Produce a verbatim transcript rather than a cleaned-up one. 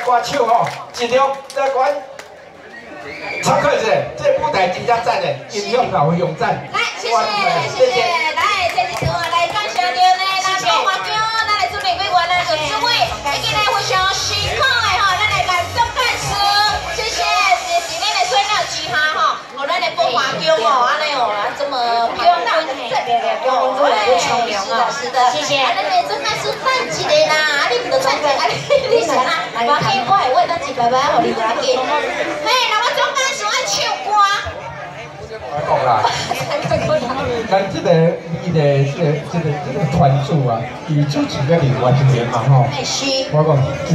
歌手吼，尽量来管参考一下，这舞台真正赞的，音乐也会用赞。 来，谢谢谢谢，来，这是我来感谢着呢，咱中华奖，咱来准备几位来做主委，已经来非常辛苦的吼，咱来感总干事，谢谢，也是恁的水鸟之下吼，哦，咱的中华奖哦，安尼哦，这么不用到这边的，不用做不穷粮啊，是的，谢谢。啊，咱的总干事站起来啦，你唔得站起来，你你想啊，我黑我会为咱一拜拜，互你拿给。嘿，那我总干事爱唱歌。 我讲啦，咱这个你的这个这个这个团组啊，伊主持了另外一年嘛吼，我讲。